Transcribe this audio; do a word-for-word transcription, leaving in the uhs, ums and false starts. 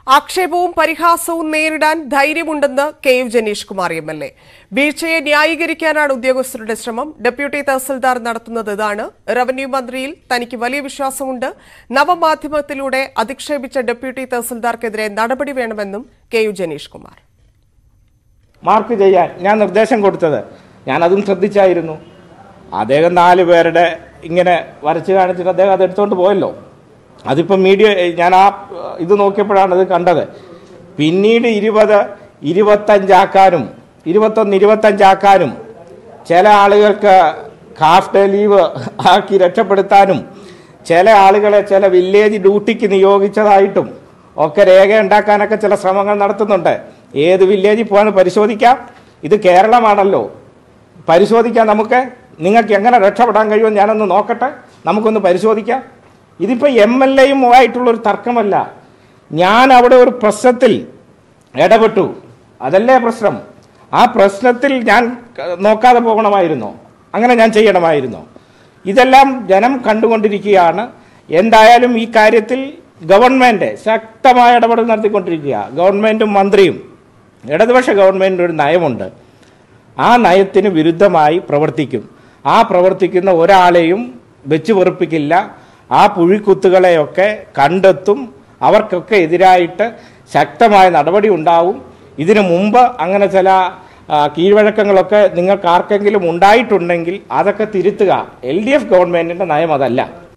ആക്ഷേപവും പരിഹാസവും നേരിടാൻ ധൈര്യമുണ്ടെന്ന് K U Janeesh Kumar M L A. വീഴ്ചയെ ന്യായീകരിക്കാനാണ് ഉദ്യോഗസ്ഥരുടെ ശ്രമം. ഡെപ്യൂട്ടി തഹസിൽദാർ നടത്തുന്നത് ഇതാണ്. റവന്യൂ മന്ത്രിയിൽ തനിക്ക് വലിയ വിശ്വാസമുണ്ട്. നവമാധ്യമത്തിലൂടെ അധിക്ഷേപിച്ച ഡെപ്യൂട്ടി തഹസിൽദാർക്കെതിരെ നടപടി വേണമെന്നും K U Janeesh Kumar. Mark ചെയ്യാൻ ഞാൻ നിർദ്ദേശം കൊടുത്തത് ഞാൻ അതും ശ്രദ്ധിച്ചായിരുന്നു. അദ്ദേഹം നാല് പേരുടെ ഇങ്ങനെ വരച്ച് കാണിച്ചിട്ട് അദ്ദേഹം അത് എടുത്തുകൊണ്ട് പോയല്ലോ. അതിപ്പോൾ മീഡിയ ഞാൻ ആ ഇത് നോക്കിയപ്പോഴാണ് അത് കണ്ടത്. പിന്നീട് ഇരുപത് ഇരുപത്തഞ്ചാക്കാനും ഇരുപത്തൊന്ന് ഇരുപത്തഞ്ചാക്കാനും ചില ആളുകൾക്ക് ഹാഫ് ഡേ ലീവ് ആക്കി രക്ഷപ്പെടുത്താനും ചില ആളുകളെ ചില വില്ലേജ് ഡ്യൂട്ടിക്ക് നിയോഗിച്ചതായിട്ടും ഒക്കെ രേഖ ഉണ്ടാക്കാനൊക്കെ ചില ശ്രമങ്ങൾ നടത്തുന്നുണ്ട്. ഏത് വില്ലേജിൽ പോകാൻ പരിശോധിക്കാം. ഇത് കേരളമാണല്ലോ, പരിശോധിക്കാം. നമുക്ക് നിങ്ങൾക്ക് എങ്ങനെ രക്ഷപ്പെടാൻ കഴിയുമെന്ന് ഞാനൊന്ന് നോക്കട്ടെ, നമുക്കൊന്ന് പരിശോധിക്കാം. ഇതിപ്പോൾ എം എൽ എയുമായിട്ടുള്ളൊരു തർക്കമല്ല. ഞാൻ അവിടെ ഒരു പ്രശ്നത്തിൽ ഇടപെട്ടു, അതല്ലേ പ്രശ്നം. ആ പ്രശ്നത്തിൽ ഞാൻ നോക്കാതെ പോകണമായിരുന്നോ? അങ്ങനെ ഞാൻ ചെയ്യണമായിരുന്നോ? ഇതെല്ലാം ജനം കണ്ടുകൊണ്ടിരിക്കുകയാണ്. എന്തായാലും ഈ കാര്യത്തിൽ ഗവൺമെൻറ് ശക്തമായ ഇടപെടൽ നടത്തിക്കൊണ്ടിരിക്കുക. ഗവൺമെൻറ്റും മന്ത്രിയും ഇടതുപക്ഷ ഗവൺമെൻറ്റിന് ഒരു നയമുണ്ട്. ആ നയത്തിന് വിരുദ്ധമായി പ്രവർത്തിക്കും. ആ പ്രവർത്തിക്കുന്ന ഒരാളെയും വെച്ച് വെറുപ്പിക്കില്ല. ആ പുഴിക്കുത്തുകളെയൊക്കെ കണ്ടെത്തും. അവർക്കൊക്കെ എതിരായിട്ട് ശക്തമായ നടപടി ഉണ്ടാവും. ഇതിനു മുമ്പ് അങ്ങനെ ചില കീഴ്വഴക്കങ്ങളൊക്കെ നിങ്ങൾക്ക് ആർക്കെങ്കിലും ഉണ്ടായിട്ടുണ്ടെങ്കിൽ അതൊക്കെ തിരുത്തുക. എൽ ഡി എഫ് ഗവൺമെൻറ്റിൻ്റെ നയം അതല്ല.